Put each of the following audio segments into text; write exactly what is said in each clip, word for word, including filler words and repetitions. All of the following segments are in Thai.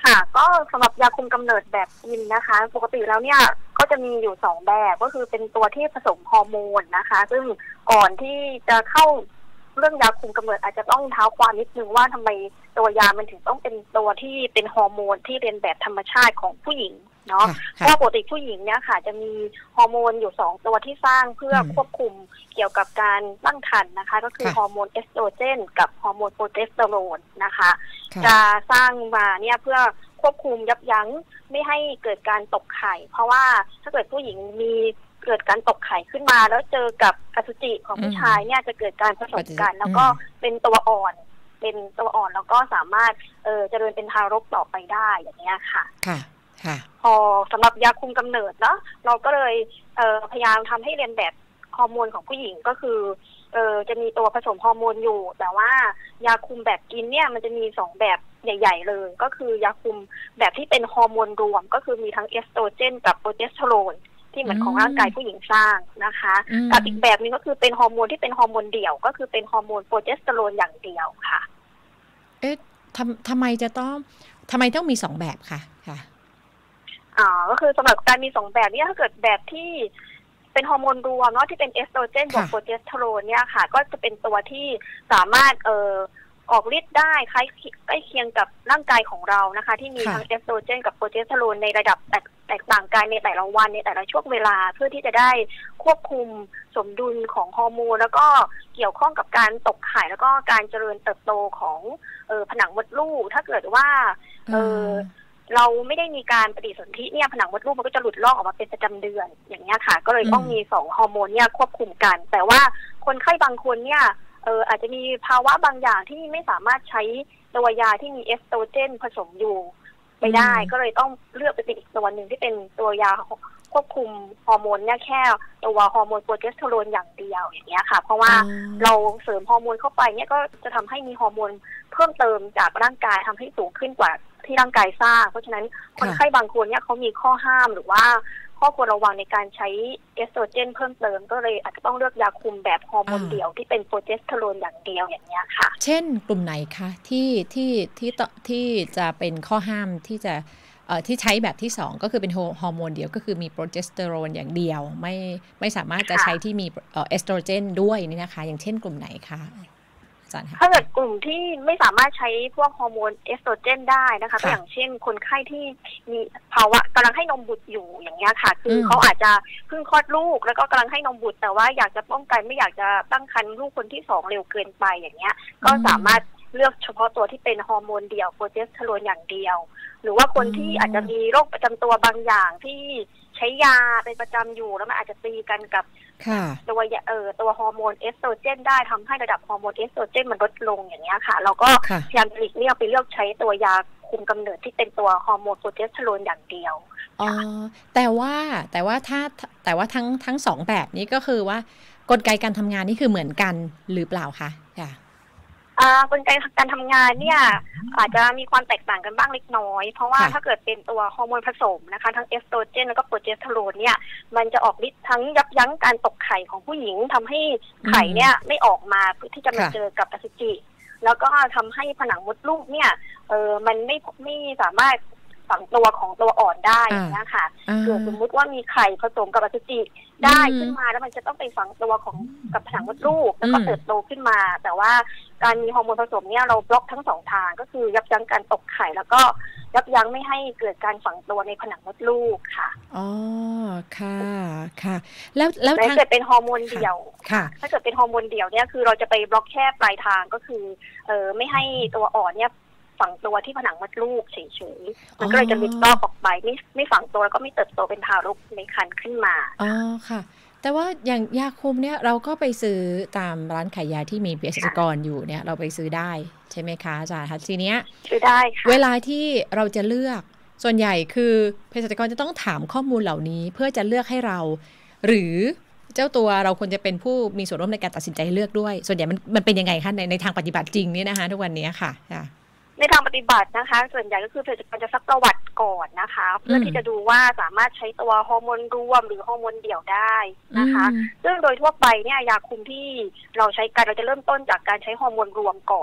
ค่ะก็สำหรับยาคุมกำเนิดแบบกินนะคะปกติแล้วเนี่ยก็จะมีอยู่สองแบบก็คือเป็นตัวที่ผสมฮอร์โมนนะคะซึ่งก่อนที่จะเข้าเรื่องยาคุมกำเนิดอาจจะต้องเท้าความนิดนึงว่าทำไมตัวยามันถึงต้องเป็นตัวที่เป็นฮอร์โมนที่เป็นแบบธรรมชาติของผู้หญิงเนาะเพราะปกติผู้หญิงเนี่ยค่ะจะมีฮอร์โมนอยู่สองตัวที่สร้างเพื่อควบคุมเกี่ยวกับการตั้งครรภ์นะคะก็คือฮอร์โมนเอสโตรเจนกับฮอร์โมนโปรเจสเตอโรนนะคะจะสร้างมาเนี่ยเพื่อควบคุมยับยั้งไม่ให้เกิดการตกไข่เพราะว่าถ้าเกิดผู้หญิงมีเกิดการตกไข่ขึ้นมาแล้วเจอกับอสุจิของผู้ชายเนี่ยจะเกิดการผสมกันแล้วก็เป็นตัวอ่อนเป็นตัวอ่อนแล้วก็สามารถเออเจริญเป็นทารกต่อไปได้อย่างนี้ค่ะค่ะค่ะพอสำหรับยาคุมกำเนิดเนาะเราก็เลยเออพยายามทำให้เรียนแบบฮอร์โมนของผู้หญิงก็คือเออจะมีตัวผสมฮอร์โมนอยู่แต่ว่ายาคุมแบบกินเนี่ยมันจะมีสองแบบใหญ่ๆเลยก็คือยาคุมแบบที่เป็นฮอร์โมนรวมก็คือมีทั้งเอสโตรเจนกับโปรเจสเตอโรนที่เหมือนของร่างกายผู้หญิงสร้างนะคะกับอีกแบบนึงก็คือเป็นฮอร์โมนที่เป็นฮอร์โมนเดี่ยวก็คือเป็นฮอร์โมนโปรเจสเตอโรนอย่างเดียวค่ะเอ๊ะทำทำไมจะต้องทำไมต้องมีสองแบบค่ะค่ะอ่าก็คือสำหรับการมีสองแบบนี้ถ้าเกิดแบบที่เป็นฮอร์โมนรวมเนาะที่เป็นเอสโตรเจนบวกโปรเจสเตอโรนเนี่ยค่ะก็จะเป็นตัวที่สามารถเอ่อออกฤทธิ์ได้คล้ายใกล้เคียงกับร่างกายของเรานะคะที่มีทั้งเอสโตรเจนกับโปรเจสเตอโรนในระดับแตกแตกต่างกันในแต่ละวันในแต่ละช่วงเวลาเพื่อที่จะได้ควบคุมสมดุลของฮอร์โมนแล้วก็เกี่ยวข้องกับการตกไข่แล้วก็การเจริญเติบโตของเอ่อผนังมดลูกถ้าเกิดว่าเอ่อเราไม่ได้มีการปฏิสนธิเนี่ยผนังมดลูกมันก็จะหลุดลอกออกมาเป็นประจำเดือนอย่างเงี้ยค่ะก็เลยต้องมีสองฮอร์โมนเนี่ยควบคุมกันแต่ว่าคนไข้บางคนเนี่ยเอออาจจะมีภาวะบางอย่างที่ไม่สามารถใช้ตัวยาที่มีเอสโตรเจนผสมอยู่ไม่ได้ก็เลยต้องเลือกไปเป็นอีกตัวหนึ่งที่เป็นตัวยาควบคุมฮอร์โมนเนี่ยแค่ตัวฮอร์โมนโปรเจสเตอโรนอย่างเดียวอย่างเงี้ยค่ะเพราะว่าเราเสริมฮอร์โมนเข้าไปเนี่ยก็จะทำให้มีฮอร์โมนเพิ่มเติมจากร่างกายทำให้สูงขึ้นกว่าที่ร่างกายสร้างเพราะฉะนั้นคนไข้บางคนเนี่ยเขามีข้อห้ามหรือว่าข้อควรระวังในการใช้เอสโตรเจนเพิ่มเติมก็เลยอาจจะต้องเลือกยาคุมแบบฮอร์โมนเดี่ยวที่เป็นโปรเจสเตอโรนอย่างเดียวอย่างเงี้ยค่ะเช่นกลุ่มไหนคะที่ที่ที่ที่จะเป็นข้อห้ามที่จะเอ่อที่ใช้แบบที่สองก็คือเป็นฮอร์โมนเดียวก็คือมีโปรเจสเตอโรนอย่างเดียวไม่ไม่สามารถจะใช้ที่มีเอสโตรเจนด้วยนี่นะคะอย่างเช่นกลุ่มไหนคะถ้าเกิดกลุ่มที่ไม่สามารถใช้พวกฮอร์โมนเอสโตรเจนได้นะคะก็อย่างเช่นคนไข้ที่มีภาวะกำลังให้นมบุตรอยู่อย่างเงี้ยค่ะคือเขาอาจจะเพิ่งคลอดลูกแล้วก็กำลังให้นมบุตรแต่ว่าอยากจะป้องกันไม่อยากจะตั้งครรภ์ลูกคนที่สองเร็วเกินไปอย่างเงี้ยก็สามารถเลือกเฉพาะตัวที่เป็นฮอร์โมนเดี่ยวโปรเจสเตอโรนอย่างเดียวหรือว่าคนที่อาจจะมีโรคประจำตัวบางอย่างที่ใช้ยาเป็นประจำอยู่แล้วมันอาจจะตีกันกับตัวเอ่อตัวฮอร์โมนเอสโตรเจนได้ทำให้ระดับฮอร์โมนเอสโตรเจนมันลดลงอย่างเงี้ยค่ะเราก็พยายามหลีกเลี่ยงไปเลือกใช้ตัวยาคุมกำเนิดที่เป็นตัวฮอร์โมนโปรเจสเตอโรนอย่างเดียวอ๋อแต่ว่าแต่ว่าถ้าแต่ว่าทั้งทั้งสองแบบนี้ก็คือว่ากลไกการทำงานนี่คือเหมือนกันหรือเปล่าคะค่ะกลไกการทำงานเนี่ยอาจจะมีความแตกต่างกันบ้างเล็กน้อยเพราะว่าถ้าเกิดเป็นตัวฮอร์โมนผสมนะคะทั้งเอสโตรเจนแล้วก็โปรเจสเตอโรนเนี่ยมันจะออกฤทธิ์ทั้งยับยั้งการตกไข่ของผู้หญิงทำให้ไข่เนี่ยไม่ออกมาเพื่อที่จะมาเจอกับอสุจิแล้วก็ทำให้ผนังมดลูกเนี่ยเออมันไม่ไม่สามารถฝังตัวของตัวอ่อนได้นะคะเกิดสมมุติว่ามีไข่ผสมกับอสุจิได้ขึ้นมาแล้วมันจะต้องไปฝังตัวของกับผนังมดลูกแล้วก็เติบโตขึ้นมาแต่ว่าการมีฮอร์โมนผสมเนี่ยเราบล็อกทั้งสองทางก็คือยับยั้งการตกไข่แล้วก็ยับยั้งไม่ให้เกิดการฝังตัวในผนังมดลูกค่ะอ๋อค่ะค่ะแล้วแล้วถ้าเกิดเป็นฮอร์โมนเดี่ยวถ้าเกิดเป็นฮอร์โมนเดี่ยวเนี่ยคือเราจะไปบล็อกแค่ปลายทางก็คือเออไม่ให้ตัวอ่อนเนี่ยฝังตัวที่ผนังมดลูกเฉยๆมันก็เลยจะหลุดลอกออกไปไม่ไม่ฝังตัวแล้วก็ไม่เติบโตเป็นทารกในครรภ์ขึ้นมาอ๋อค่ะแต่ว่าอย่างยาคุมเนี่ยเราก็ไปซื้อตามร้านขายยาที่มีเภสัชกรอยู่เนี่ยเราไปซื้อได้ใช่ไหมคะอาจารย์คะทีเนี้ยซื้อได้ค่ะเวลาที่เราจะเลือกส่วนใหญ่คือเภสัชกรจะต้องถามข้อมูลเหล่านี้เพื่อจะเลือกให้เราหรือเจ้าตัวเราควรจะเป็นผู้มีส่วนร่วมในการตัดสินใจเลือกด้วยส่วนใหญ่มันมันเป็นยังไงคะในในทางปฏิบัติจริงนี่นะคะทุกวันนี้ค่ะในทางปฏิบัตินะคะส่วนใหญ่ก็คือเภสัชกรจะซักประวัติก่อนนะคะเพื่อที่จะดูว่าสามารถใช้ตัวฮอร์โมนรวมหรือฮอร์โมนเดี่ยวได้นะคะซึ่งโดยทั่วไปเนี่ยยาคุมที่เราใช้กันเราจะเริ่มต้นจากการใช้ฮอร์โมนรวมก่อนเพ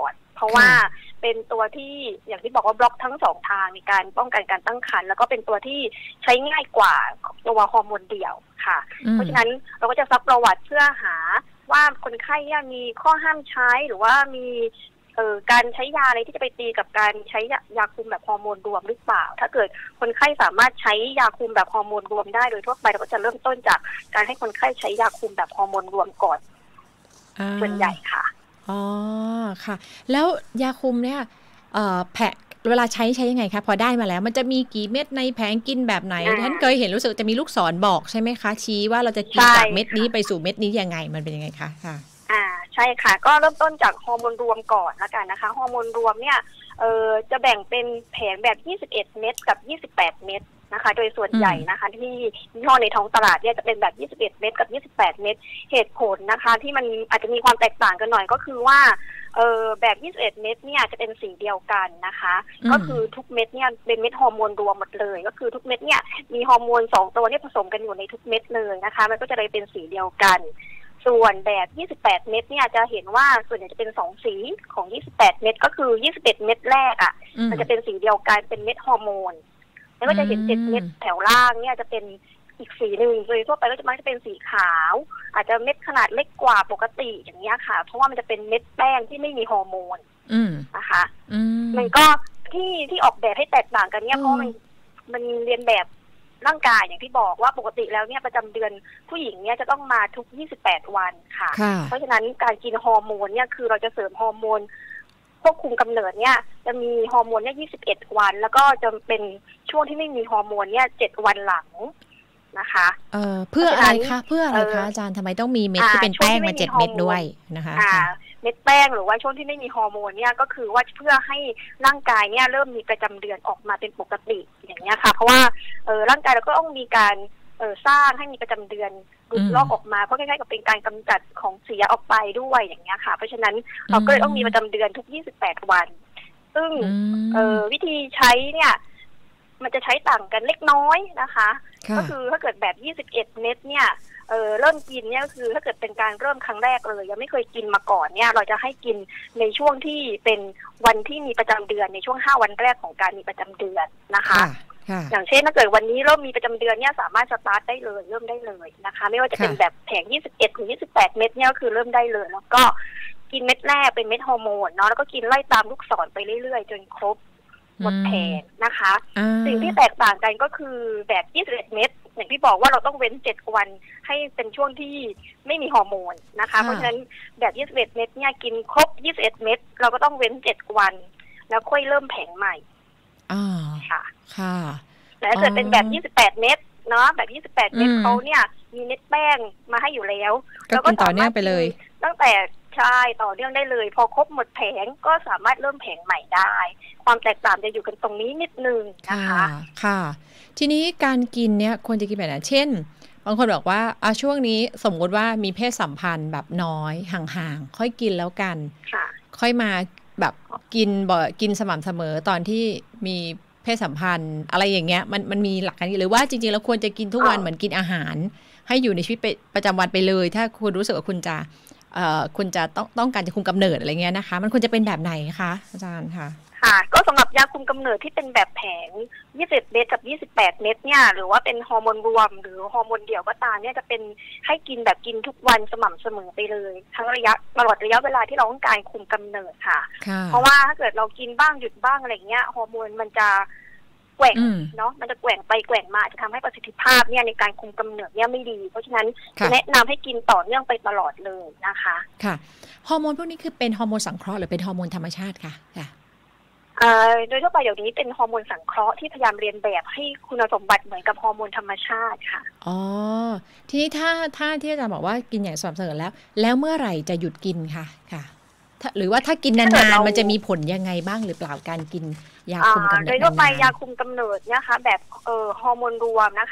ราะว่าเป็นตัวที่อย่างที่บอกว่าบล็อกทั้งสองทางในการป้องกันการตั้งครรภ์แล้วก็เป็นตัวที่ใช้ง่ายกว่าตัวฮอร์โมนเดี่ยวค่ะเพราะฉะนั้นเราก็จะซักประวัติเพื่อหาว่าคนไข้มีข้อห้ามใช้หรือว่ามีเอ่อการใช้ยาอะไรที่จะไปตีกับการใช้ยาคุมแบบฮอร์โมนรวมหรือเปล่าถ้าเกิดคนไข้สามารถใช้ยาคุมแบบฮอร์โมนรวมได้โดยทั่วไปเราก็จะเริ่มต้นจากการให้คนไข้ใช้ยาคุมแบบฮอร์โมนรวมก่อนส่วนใหญ่ค่ะอ๋อค่ะแล้วยาคุมเนี่ยเอ่อแผงเวลาใช้ใช้ยังไงคะพอได้มาแล้วมันจะมีกี่เม็ดในแผงกินแบบไหนท่านเคยเห็นรู้สึกจะมีลูกศรบอกใช่ไหมคะชี้ว่าเราจะกินจากเม็ดนี้ไปสู่เม็ดนี้ยังไงมันเป็นยังไงคะค่ะอ่าใช่ค่ะก็เริ่มต้นจากฮอร์โมนรวมก่อนละกันนะคะฮอร์โมนรวมเนี่ยเอ่อจะแบ่งเป็นแผงแบบยี่สิบเอ็ดเม็ดกับยี่สิบแปดเม็ดนะคะโดยส่วนใหญ่นะคะที่ยี่ห้อในท้องตลาดเนี่ยจะเป็นแบบยี่สิบเอ็ดเม็ดกับยี่สิบแปดเม็ดเหตุผลนะคะที่มันอาจจะมีความแตกต่างกันหน่อยก็คือว่าเออแบบยี่สิบเอ็ดเม็ดเนี่ยจะเป็นสีเดียวกันนะคะก็คือทุกเม็ดเนี่ยเป็นเม็ดฮอร์โมนรวมหมดเลยก็คือทุกเม็ดเนี่ยมีฮอร์โมนสองตัวเนี่ยผสมกันอยู่ในทุกเม็ดเลยนะคะมันก็จะเลยเป็นสีเดียวกันส่วนแบบยี่สิบแปดเม็ดเนี่ยจะเห็นว่าส่วนใหญ่จะเป็นสองสีของยี่สิบแปดเม็ดก็คือยี่สิบเอ็ดเม็ดแรกอ่ะมันจะเป็นสีเดียวกันเป็นเม็ดฮอร์โมนแล้วก็จะเห็นเจ็ดเม็ดแถวล่างเนี่ยจะเป็นอีกสีหนึ่งโดยทั่วไปก็จะมักจะเป็นสีขาวอาจจะเม็ดขนาดเล็กกว่าปกติอย่างเงี้ยค่ะเพราะว่ามันจะเป็นเม็ดแป้งที่ไม่มีฮอร์โมนนะคะมันก็ที่ที่ออกแบบให้แตกต่างกันเนี่ยเพราะมันมันเรียนแบบร่างกายอย่างที่บอกว่าปกติแล้วเนี่ยประจำเดือนผู้หญิงเนี่ยจะต้องมาทุกยี่สิบแปดวันค่ะเพราะฉะนั้นการกินฮอร์โมนเนี่ยคือเราจะเสริมฮอร์โมนควบคุมกำเนิดเนี่ยจะมีฮอร์โมนเนี่ยยี่สิบเอ็ดวันแล้วก็จะเป็นช่วงที่ไม่มีฮอร์โมนเนี่ยเจ็ดวันหลังนะคะเอ่อเพื่ออะไรคะเพื่ออะไรคะอาจารย์ทำไมต้องมีเม็ดที่เป็นแป้งมาเจ็ดเม็ดด้วยนะคะเม็ดแป้งหรือว่าช่วงที่ไม่มีฮอร์โมนเนี่ยก็คือว่าเพื่อให้ร่างกายเนี่ยเริ่มมีประจำเดือนออกมาเป็นปกติอย่างเงี้ยค่ะเพราะว่าเออร่างกายเราก็ต้องมีการเออสร้างให้มีประจำเดือนหลุดลอกออกมาเพราะคล้ายๆกับเป็นการกำจัดของเสียออกไปด้วยอย่างเงี้ยค่ะเพราะฉะนั้นเราก็เลยต้องมีประจำเดือนทุกยี่สิบแปดวันซึ่งเออวิธีใช้เนี่ยมันจะใช้ต่างกันเล็กน้อยนะคะก็คือถ้าเกิดแบบยี่สิบเอ็ดเม็ดเนี่ยเออเริ่มกินเนี่ยก็คือถ้าเกิดเป็นการเริ่มครั้งแรกเลยยังไม่เคยกินมาก่อนเนี่ยเราจะให้กินในช่วงที่เป็นวันที่มีประจำเดือนในช่วงห้าวันแรกของการมีประจำเดือนนะคะอย่างเช่นถ้าเกิดวันนี้เริ่มมีประจำเดือนเนี่ยสามารถสตาร์ทได้เลยเริ่มได้เลยนะคะไม่ว่าจะเป็นแบบแผงยี่สิบเอ็ดถึงยี่สิบแปดเม็ดเนี่ยก็คือเริ่มได้เลยแล้วก็กินเม็ดแรกเป็นเม็ดฮอร์โมนเนาะแล้วก็กินไล่ตามลูกศรไปเรื่อยๆจนครบหมดแผงนะคะสิ่งที่แตกต่างกันก็คือแบบยี่สิบเอ็ดเม็ดอย่างที่บอกว่าเราต้องเว้นเจ็ดวันให้เป็นช่วงที่ไม่มีฮอร์โมนนะคะเพราะฉะนั้นแบบยี่สิบเอ็ดเม็ดเนี่ยกินครบยี่สิบเอ็ดเม็ดเราก็ต้องเว้นเจ็ดวันแล้วค่อยเริ่มแผงใหม่อ่าค่ะค่ะแต่ถ้าเกิดเป็นแบบยี่สิบแปดเม็ดเนาะแบบยี่สิบแปดเม็ดเขาเนี่ยมีเม็ดแป้งมาให้อยู่แล้วแล้วก็ต่อเนื่องไปเลยตั้งแต่ใช่ต่อเนื่องได้เลยพอครบหมดแผงก็สามารถเริ่มแผงใหม่ได้ความแตกต่างจะอยู่กันตรงนี้นิดนึงนะคะค่ะทีนี้การกินเนี่ยควรจะกินแบบไหนเช่นบางคนบอกว่าอ่ะช่วงนี้สมมติว่ามีเพศสัมพันธ์แบบน้อยห่างๆค่อยกินแล้วกันค่อยมาแบบกินบ่อยกินสม่ำเสมอตอนที่มีเพศสัมพันธ์อะไรอย่างเงี้ยมันมันมีหลักการหรือว่าจริงๆแล้วควรจะกินทุกวันเหมือนกินอาหารให้อยู่ในชีวิตประจำวันไปเลยถ้าคุณรู้สึกว่าคุณจะเอ่อคุณจะต้องต้องการจะคุมกำเนิดอะไรเงี้ยนะคะมันควรจะเป็นแบบไหนคะอาจารย์คะค่ะก็สำหรับยาคุมกำเนิดที่เป็นแบบแผงยี่สิบเอ็ดเม็ดกับยี่สิบแปดเม็ดเนี่ยหรือว่าเป็นฮอร์โมนรวมหรือฮอร์โมนเดี่ยวก็ตามเนี่ยจะเป็นให้กินแบบกินทุกวันสม่ำเสมอไปเลยทั้งระยะตลอดระยะเวลาที่เราต้องการคุมกำเนิดค่ะเพราะว่าถ้าเกิดเรากินบ้างหยุดบ้างอะไรเงี้ยฮอร์โมนมันจะแกว่งเนาะมันจะแกว่งไปแกว่งมาจะทำให้ประสิทธิภาพเนี่ยในการคุมกำเนิดเนี่ยไม่ดีเพราะฉะนั้นจะแนะนำให้กินต่อเนื่องไปตลอดเลยนะคะค่ะฮอร์โมนพวกนี้คือเป็นฮอร์โมนสังเคราะห์หรือเป็นฮอร์โมนธรรมชาติคะค่ะโดยทั่วไปเดี๋ยวนี้เป็นฮอร์โมนสังเคราะห์ที่พยายามเรียนแบบให้คุณสมบัติเหมือนกับฮอร์โมนธรรมชาติค่ะอ๋อทีนี้ถ้าถ้าที่อาจารย์บอกว่ากินอย่างสม่ำเสมอแล้วแล้วเมื่อไหร่จะหยุดกินค่ะค่ะหรือว่าถ้ากินนานๆมันจะมีผลยังไงบ้างหรือเปล่าการกินยาคุมกำเนิดโดยทั่วไปยาคุมกำเนิดนะคะแบบเอ่อฮอร์โมนรวมนะคะโด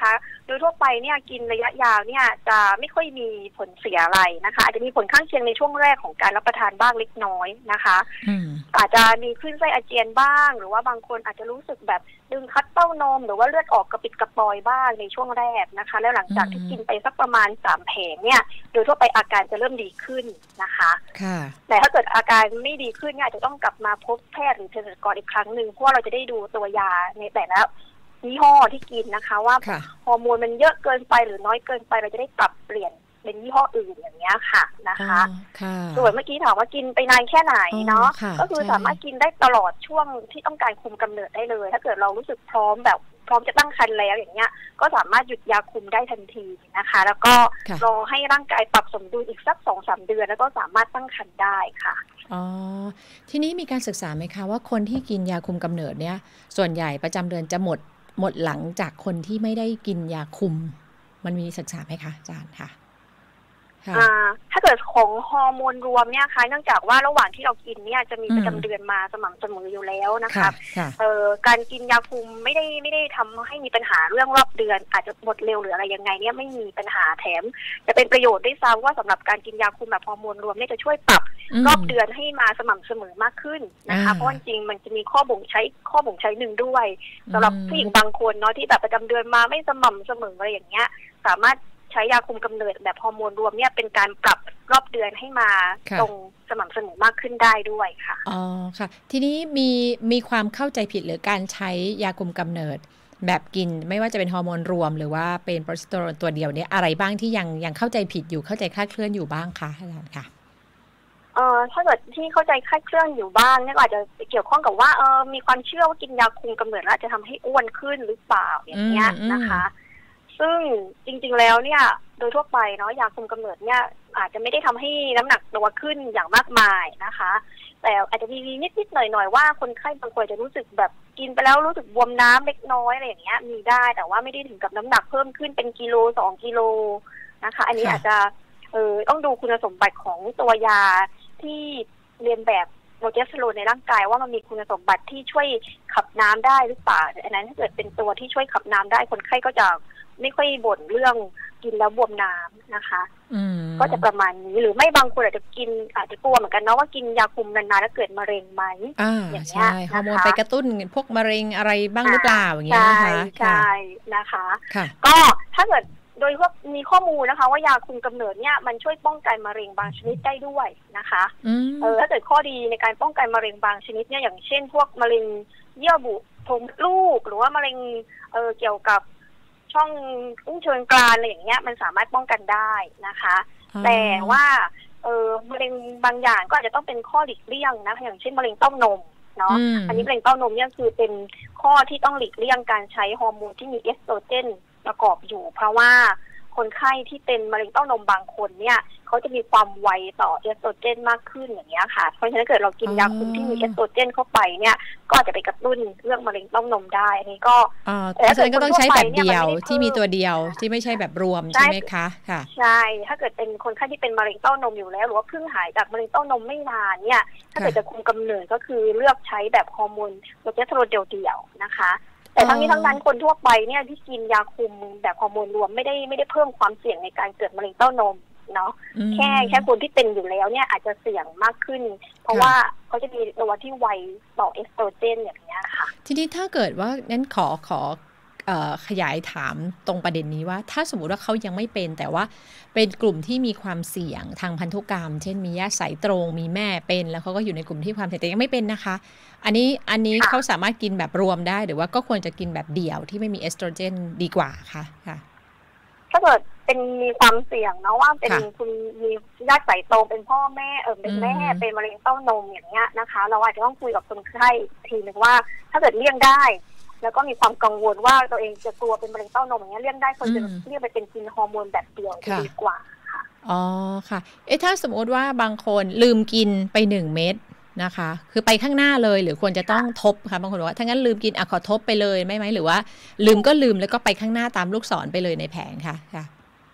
ดยทั่วไปเนี่ยกินระยะยาวเนี่ยจะไม่ค่อยมีผลเสียอะไรนะคะอาจจะมีผลข้างเคียงในช่วงแรกของการรับประทานบ้างเล็กน้อยนะคะอาจจะมีคลื่นไส้อาเจียนบ้างหรือว่าบางคนอาจจะรู้สึกแบบดึงคัดเต้านมหรือว่าเลือดออกกระปิดกระปอยบ้างในช่วงแรกนะคะแล้วหลังจากที่กินไปสักประมาณสามแผงเนี่ยโดยทั่วไปอาการจะเริ่มดีขึ้นนะคะแต่ถ้าเกิดอาการไม่ดีขึ้นเนี่ยอาจจะต้องกลับมาพบแพทย์หรือเภสัชกรอีกครั้งหนึ่งเพราะเราจะได้ดูตัวยาในแต่ละยี่ห้อที่กินนะคะว่าฮอร์โมนมันเยอะเกินไปหรือน้อยเกินไปเราจะได้ปรับเปลี่ยนเป็นยี่ห้ออื่นอย่างเงี้ยค่ะนะคะส่วนเมื่อกี้ถามว่ากินไปนานแค่ไหนเนาะก็คือสามารถกินได้ตลอดช่วงที่ต้องการคุมกำเนิดได้เลยถ้าเกิดเรารู้สึกพร้อมแบบพร้อมจะตั้งครรภ์แล้วอย่างเงี้ยก็สามารถหยุดยาคุมได้ทันทีนะคะแล้วก็รอให้ร่างกายปรับสมดุลอีกสัก สองถึงสาม เดือนแล้วก็สามารถตั้งครรภ์ได้ค่ะอ๋อทีนี้มีการศึกษาไหมคะว่าคนที่กินยาคุมกำเนิดเนี่ยส่วนใหญ่ประจำเดือนจะหมดหมดหลังจากคนที่ไม่ได้กินยาคุมมันมีศึกษาไหมคะอาจารย์ค่ะถ้าเกิดของฮอร์โมนรวมเนี่ยค่ะเนื่องจากว่าระหว่างที่เรากินเนี่ยจะมีประจำเดือนมาสม่ำเสมออยู่แล้วนะคะการกินยาคุมไม่ได้ไม่ได้ทำให้มีปัญหาเรื่องรอบเดือนอาจจะหมดเร็วหรืออะไรยังไงเนี่ยไม่มีปัญหาแถมจะเป็นประโยชน์ด้วยซ้ำว่าสำหรับการกินยาคุมแบบฮอร์โมนรวมเนี่ยจะช่วยปรับรอบเดือนให้มาสม่ำเสมอมากขึ้นนะคะเพราะจริงมันจะมีข้อบ่งใช้ข้อบ่งใช้หนึ่งด้วยสำหรับผู้หญิงบางคนเนาะที่แบบประจำเดือนมาไม่สม่ำเสมออะไรอย่างเงี้ยสามารถใช้ยาคุมกำเนิดแบบฮอร์โมนรวมเนี่ยเป็นการปรับรอบเดือนให้มาตรงสม่ำเสมอมากขึ้นได้ด้วยค่ะอ๋อค่ะทีนี้มีมีความเข้าใจผิดหรือการใช้ยาคุมกำเนิดแบบกินไม่ว่าจะเป็นฮอร์โมนรวมหรือว่าเป็นโปรเจสเตอโรนตัวเดียวเนี่ยอะไรบ้างที่ยังยังเข้าใจผิดอยู่เข้าใจคลาดเคลื่อนอยู่บ้างคะอาจารย์ค่ะเอ่อถ้าเกิดที่เข้าใจคลาดเคลื่อนอยู่บ้างเนี่ยอาจจะเกี่ยวข้องกับว่าเออมีความเชื่อว่ากินยาคุมกำเนิดแล้วจะทำให้อ้วนขึ้นหรือเปล่าอย่างเงี้ยนะคะซึ่งจริงๆแล้วเนี่ยโดยทั่วไปเนาะยาคุมกำเนิดเนี่ยอาจจะไม่ได้ทำให้น้ำหนักตัวขึ้นอย่างมากมายนะคะแต่อาจจะมีนิดๆหน่อยๆว่าคนไข้บางคนจะรู้สึกแบบกินไปแล้วรู้สึกบวมน้ำเล็กน้อยอะไรอย่างเงี้ยมีได้แต่ว่าไม่ได้ถึงกับน้ำหนักเพิ่มขึ้นเป็นกิโลสองกิโลนะคะอันนี้อาจจะเออต้องดูคุณสมบัติของตัวยาที่เรียนแบบโปรเจสเตอโรนในร่างกายว่ามันมีคุณสมบัติที่ช่วยขับน้ำได้หรือเปล่าอันนั้นถ้าเกิดเป็นตัวที่ช่วยขับน้ำได้คนไข้ก็จะไม่ค่อยบ่นเรื่องกินแล้วบวมน้ำนะคะก็จะประมาณนี้หรือไม่บางคนอาจจะกินอาจจะกลัวเหมือนกันเนาะว่ากินยาคุมนานๆแล้วเกิดมะเร็งไหมอย่างเงี้ยฮอร์โมนไปกระตุ้นพวกมะเร็งอะไรบ้างหรือเปล่าอย่างเงี้ยนะคะใช่นะคะก็ถ้าเกิดโดยว่ามีข้อมูลนะคะว่ายาคุมกำเนิดเนี่ยมันช่วยป้องกันมะเร็งบางชนิดได้ด้วยนะคะเออถ้าเกิดข้อดีในการป้องกันมะเร็งบางชนิดเนี่ยอย่างเช่นพวกมะเร็งเยื่อบุโพรงมดลูกหรือว่ามะเร็งเออเกี่ยวกับช่องอุ้งเชิงกรานอะไรอย่างเงี้ยมันสามารถป้องกันได้นะคะแต่ว่าเออมะเร็งบางอย่างก็อาจจะต้องเป็นข้อหลีกเลี่ยงนะอย่างเช่นมะเร็งเต้านมเนาะอันนี้มะเร็งเต้านมเนี่ยคือเป็นข้อที่ต้องหลีกเลี่ยงการใช้ฮอร์โมนที่มีเอสโตรเจนประกอบอยู่เพราะว่าคนไข้ที่เป็นมะเร็งเต้านมบางคนเนี่ยเขาจะมีความไวต่อเอสโตรเจนมากขึ้นอย่างเงี้ยค่ะเพราะฉะนั้นเกิดเรากินยาคุมที่มีเอสโตรเจนเข้าไปเนี่ยก็อาจจะไปกระตุ้นเรื่องมะเร็งเต้านมได้อันนี้ก็แต่ฉะนั้นก็ต้องใช้แบบเดียวที่มีตัวเดียวที่ไม่ใช่แบบรวมใช่ไหมคะค่ะใช่ถ้าเกิดเป็นคนไข้ที่เป็นมะเร็งเต้านมอยู่แล้วหรือว่าเพิ่งหายจากมะเร็งเต้านมไม่นานเนี่ยถ้าเกิดจะคุมกำเนิดก็คือเลือกใช้แบบฮอร์โมนโปรเจสเตอโรนเดียวๆนะคะแต่ทั้งนี้ทั้งนั้นคนทั่วไปเนี่ยที่กินยาคุมแบบฮอร์โมนรวมไม่ได้ไม่ได้เพิ่มความเสี่ยงในการเกิดมะเร็งเต้านมเนาะแค่แค่คนที่เป็นอยู่แล้วเนี่ยอาจจะเสี่ยงมากขึ้นเพราะว่าเขาจะมีตัวที่ไวต่อเอสโตรเจนอย่างนี้ค่ะทีนี้ถ้าเกิดว่านั้นขอขอขยายถามตรงประเด็นนี้ว่าถ้าสมมุติว่าเขายังไม่เป็นแต่ว่าเป็นกลุ่มที่มีความเสี่ยงทางพันธุกรรมเช่นมีญาติสายตรงมีแม่เป็นแล้วเขาก็อยู่ในกลุ่มที่ความเสี่ยงแต่ยังไม่เป็นนะคะอันนี้อันนี้เขาสามารถกินแบบรวมได้หรือว่าก็ควรจะกินแบบเดี่ยวที่ไม่มีเอสโตรเจนดีกว่าค่ะค่ะถ้าเกิดเป็นมีความเสี่ยงนะว่าเป็นคุณมีญาติสายตรงเป็นพ่อแม่เออเป็นแม่เป็นมะเร็งเต้านมอย่างเงี้ยนะคะเราอาจจะต้องคุยกับคนไข้ทีนึงว่าถ้าเกิดเลี่ยงได้แล้วก็มีความกังวลว่าตัวเองจะกลัวเป็นมะเร็งเต้านมอย่างเงี้ยเลี่ยงได้คนจะเลี่ยงไปเป็นกินฮอร์โมนแบบเดียวดีกว่าค่ะอ๋อค่ะเอ๊ะถ้าสมมติว่าบางคนลืมกินไปหนึ่งเม็ดนะคะคือไปข้างหน้าเลยหรือควรจะต้องทบค่ะบางคนบอกว่าถ้างั้นลืมกินอ่ะขอทบไปเลยไม่ไหมหรือว่าลืมก็ลืมแล้วก็ไปข้างหน้าตามลูกศรไปเลยในแผงค่ะค่ะค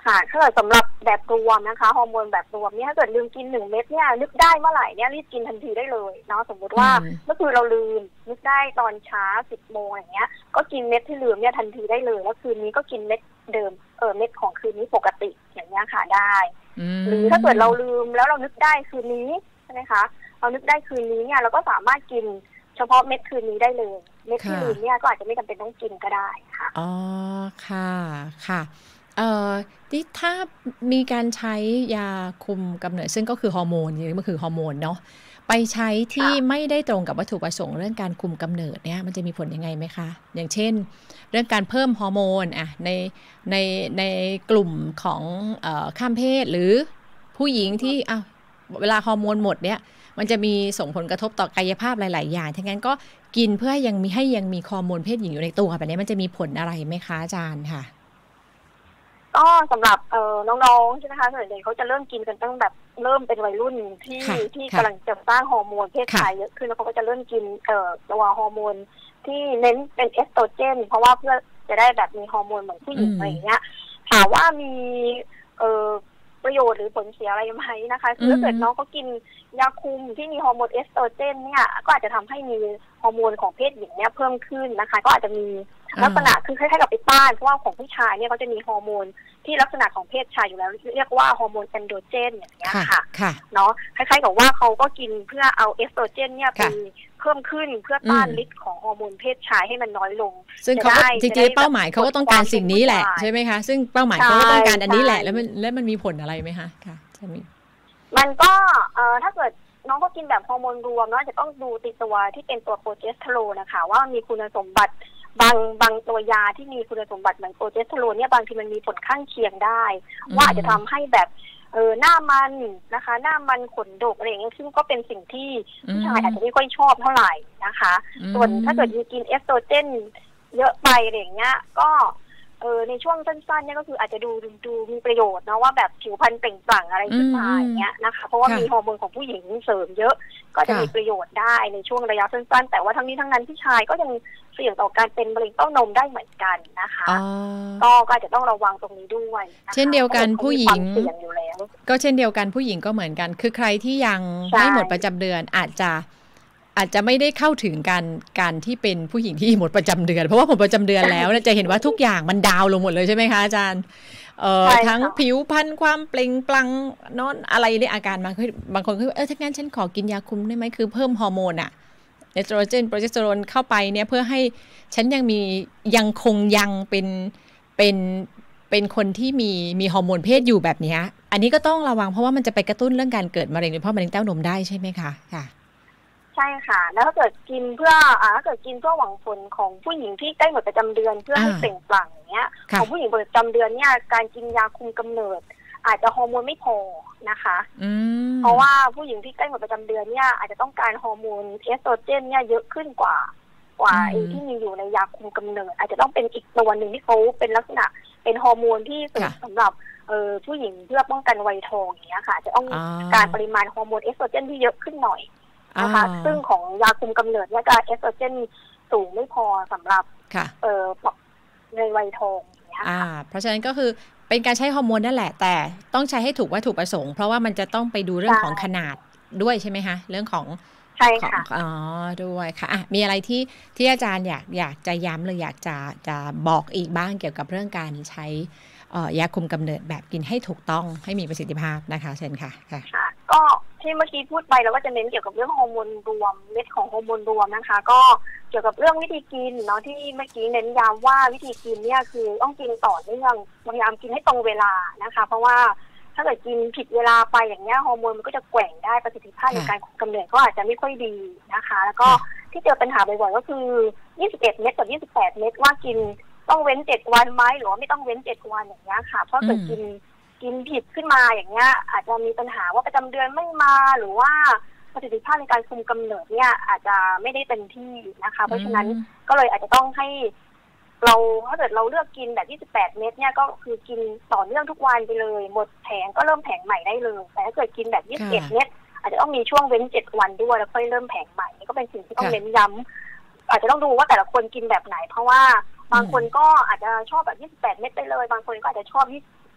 ค่ะถ้าเกิดสำหรับแบบรวมนะคะฮอร์โมนแบบรวมเนี่ยถ้าเกิดลืมกินหนึ่งเม็ดเนี่ยนึกได้เมื่อไหร่เนี่ยรีบกินทันทีได้เลยเนาะสมมติว่าเมื่อคืนเราลืมนึกได้ตอนเช้าสิบโมงอย่างเงี้ยก็กินเม็ดที่ลืมเนี่ยทันทีได้เลยแล้วคืนนี้ก็กินเม็ดเดิมเออเม็ดของคืนนี้ปกติอย่างเงี้ยค่ะได้หรือถ้าเกิดเราลืมแล้วเรานึกได้คืนนี้ใช่ไหมคะเรานึกได้คืนนี้เนี่ยเราก็สามารถกินเฉพาะเม็ดคืนนี้ได้เลยเม็ดที่ลืมเนี่ยก็อาจจะไม่จำเป็นต้องกินก็ได้ค่ะอ๋อค่ะค่ะเอ่อที่ถ้ามีการใช้ยาคุมกำเนิดซึ่งก็คือฮอร์โมนนี่มันคือฮอร์โมนเนาะไปใช้ที่ไม่ได้ตรงกับวัตถุประสงค์เรื่องการคุมกำเนิดเนี่ยมันจะมีผลยังไงไหมคะอย่างเช่นเรื่องการเพิ่มฮอร์โมนอะในในในกลุ่มของเอ่อข้ามเพศหรือผู้หญิงที่อ้าวเวลาฮอร์โมนหมดเนี่ยมันจะมีส่งผลกระทบต่อกายภาพหลายๆอย่างทั้งนั้นก็กินเพื่อยังมีให้ยังมีฮอร์โมนเพศหญิงอยู่ในตัวแบบนี้มันจะมีผลอะไรไหมคะอาจารย์ค่ะก็สำหรับเอ่อน้องๆใช่ไหมคะส่วนใหญ่เขาจะเริ่มกินกันตั้งแบบเริ่มเป็นวัยรุ่นที่ที่กำลังจะสร้างฮอร์โมนเพศชายเยอะขึ้นแล้วเขาก็จะเริ่มกินเอ่อตัวฮอร์โมนที่เน้นเป็นเอสโตรเจนเพราะว่าเพื่อจะได้แบบมีฮอร์โมนเหมือนผู้หญิงอะไรอย่างเงี้ยถามว่ามีเอ่อประโยชน์หรือผลเสียอะไรไหมนะคะคือถ้าเกิดน้องเขากินยาคุมที่มีฮอร์โมนเอสโตรเจนเนี่ยก็อาจจะทำให้มีฮอร์โมนของเพศหญิงเนี่ยเพิ่มขึ้นนะคะก็อาจจะมีลักษณะคือคล้ายๆกับไปต้านเพราะว่าของผู้ชายเนี่ยเขาจะมีฮอร์โมนที่ลักษณะของเพศชายอยู่แล้วเรียกว่าฮอร์โมนแอนโดรเจนอย่างเงี้ยค่ะเนาะคล้ายๆกับว่าเขาก็กินเพื่อเอาเอสโตรเจนเนี่ยไปเพิ่มขึ้นเพื่อต้านฤทธิ์ของฮอร์โมนเพศชายให้มันน้อยลงซึ่งเขาจริงๆเป้าหมายเขาก็ต้องการสิ่งนี้แหละใช่ไหมคะซึ่งเป้าหมายเขาก็ต้องการอันนี้แหละแล้วมันแล้วมันมีผลอะไรไหมคะค่ะจะมีมันก็เอ่อถ้าเกิดน้องก็กินแบบฮอร์โมนรวมเนาะจะต้องดูติดตัวที่เป็นตัวโปรเจสเตอโรนนะคะว่ามีคุณสมบัติบางบางตัวยาที่มีคุณสมบัติเหมือนโปรเจสเตอโรนเนี่ยบางทีมันมีผลข้างเคียงได้ว่าอาจจะทำให้แบบเออหน้ามันนะคะหน้ามันขนดกอะไรอย่างเงี้ยซึ่งก็เป็นสิ่งที่ผู้ชายอาจจะไม่ค่อยชอบเท่าไหร่นะคะส่วนถ้าเกิดมีกินเอสโตรเจนเยอะไปอะไรอย่างเงี้ยก็เออในช่วงสั้นๆเนี่ยก็คืออาจจะดูดูมีประโยชน์นะว่าแบบผิวพรรณเปล่งปลั่งอะไรขึ้นมาอย่างเงี้ยนะคะเพราะว่ามีฮอร์โมนของผู้หญิงเสริมเยอะก็จะมีประโยชน์ได้ในช่วงระยะสั้นๆแต่ว่าทั้งนี้ทั้งนั้นผู้ชายก็ยังเสี่ยงต่อการเป็นมะเร็งเต้านมได้เหมือนกันนะคะก็ก็จะต้องระวังตรงนี้ด้วยเช่นเดียวกันผู้หญิงก็เช่นเดียวกันผู้หญิงก็เหมือนกันคือใครที่ยังไม่หมดประจำเดือนอาจจะอาจจะไม่ได้เข้าถึงการการที่เป็นผู้หญิงที่หมดประจำเดือนเพราะว่าหมดประจำเดือนแล้วจะเห็นว่าทุกอย่างมันดาวลงหมดเลยใช่ไหมคะอาจารย์เอ่อทั้งผิวพรรณความเปล่งปลั่งนอนอะไรในอาการบางคนบางคนก็เออถ้างั้นฉันขอกินยาคุมได้ไหมคือเพิ่มฮอร์โมนอะเอสโตรเจนโปรเจสเตอโรนเข้าไปเนี่ยเพื่อให้ฉันยังมียังคงยังเป็นเป็นเป็นคนที่มีมีฮอร์โมนเพศอยู่แบบนี้อันนี้ก็ต้องระวังเพราะว่ามันจะไปกระตุ้นเรื่องการเกิดมะเร็งโดยเฉพาะมะเร็งเต้านมได้ใช่ไหมคะค่ะใช่ค่ะแล้วถ้าเกิดกินเพื่ออ่าถ้าเกิดกินเพื่อหวังผลของผู้หญิงที่ใกล้หมดประจำเดือนเพื่อให้เปล่งปลั่งอย่างเงี้ยของผู้หญิงหมดประจำเดือนเนี่ยการกินยาคุมกำเนิดอาจจะฮอร์โมนไม่พอนะคะเพราะว่าผู้หญิงที่ใกล้หมดประจำเดือนเนี่ยอาจจะต้องการฮอร์โมนเอสโตรเจนเนี่ยเยอะขึ้นกว่ากว่าไอ้ที่มีอยู่ในยาคุมกำเนิดอาจจะต้องเป็นอีกตัวหนึ่งที่เขาเป็นลักษณะเป็นฮอร์โมนที่สำหรับเอ่อผู้หญิงเพื่อป้องกันวัยทองอย่างเงี้ยค่ะจะต้องการปริมาณฮอร์โมนเอสโตรเจนที่เยอะขึ้นหน่อยนะคะซึ่งของยาคุมกำเนิดเนี่ยจะเอสโตรเจนสูงไม่พอสำหรับเอ่อในวัยทองอย่างเงี้ยค่ะเพราะฉะนั้นก็คือเป็นการใช้ฮอร์โมนนั่นแหละแต่ต้องใช้ให้ถูกวัตถุประสงค์เพราะว่ามันจะต้องไปดูเรื่องของขนาดด้วยใช่ไหมคะเรื่องของใช่ค่ะอ๋อด้วยค่ะอ่ะมีอะไรที่ที่อาจารย์อยากอยากจะย้ำเลยอยากจะจะบอกอีกบ้างเกี่ยวกับเรื่องการใช้ยาคุมกำเนิดแบบกินให้ถูกต้องให้มีประสิทธิภาพนะคะเชิญค่ะค่ะก็ที่เมื่อกี้พูดไปเราก็จะเน้นเกี่ยวกับเรื่องฮอร์โมนรวมเม็ดของฮอร์โมนรวมนะคะก็เกี่ยวกับเรื่องวิธีกินเนาะที่เมื่อกี้เน้นย้ำว่าวิธีกินเนี่ยคือต้องกินต่อเนื่องพยายามกินให้ตรงเวลานะคะเพราะว่าถ้าเกิดกินผิดเวลาไปอย่างเงี้ยฮอร์โมนมันก็จะแกว่งได้ประสิทธิภาพในการคุมกำเนิดก็อาจจะไม่ค่อยดีนะคะแล้วก็ที่เจอปัญหาบ่อยๆก็คือยี่สิบเอ็ดเม็ดกับยี่สิบแปดเม็ดว่ากินต้องเว้นเจ็ดวันไหมหรือว่าไม่ต้องเว้นเจ็ดวันอย่างเงี้ยค่ะเพราะเกิดกินกินผิดขึ้นมาอย่างเงี้ยอาจจะมีปัญหาว่าประจำเดือนไม่มาหรือว่าประสิทธิภาพในการคุมกำเนิดเนี่ยอาจจะไม่ได้เต็มที่นะคะเพราะฉะนั้นก็เลยอาจจะต้องให้เราถ้าเกิดเราเลือกกินแบบยี่สิบแปดเม็ดเนี่ยก็คือกินต่อเนื่องทุกวันไปเลยหมดแผงก็เริ่มแผงใหม่ได้เลยแต่ถ้าเกิดกินแบบยี่สิบเอ็ดเม็ดอาจจะต้องมีช่วงเว้นเจ็ดวันด้วยแล้วค่อยเริ่มแผงใหม่นี่ก็เป็นสิ่งที่ต้องเน้นย้ำอาจจะต้องดูว่าแต่ละคนกินแบบไหนเพราะว่าบางคนก็อาจจะชอบแบบยี่สิบแปดเม็ดไปเลยบางคนก็อาจจะชอบ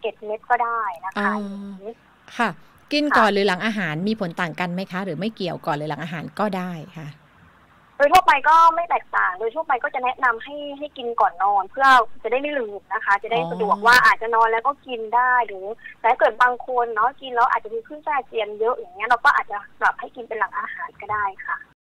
เอ็ดเม็ดก็ได้นะคะค่ะกินก่อนหรือหลังอาหารมีผลต่างกันไหมคะหรือไม่เกี่ยวก่อนหรือหลังอาหารก็ได้ค่ะโดยทั่วไปก็ไม่แตกต่างโดยทั่วไปก็จะแนะนำให้ให้กินก่อนนอนเพื่อจะได้ไม่ลืมนะคะจะได้สะดวกว่าอาจจะนอนแล้วก็กินได้หรือแต่ถ้าเกิดบางคนเนาะกินแล้วอาจจะมีขึ้นไส้อาเจียนเยอะอย่างเงี้ยเราก็อาจจะปรับให้กินเป็นหลังอาหารก็ได้ค่ะ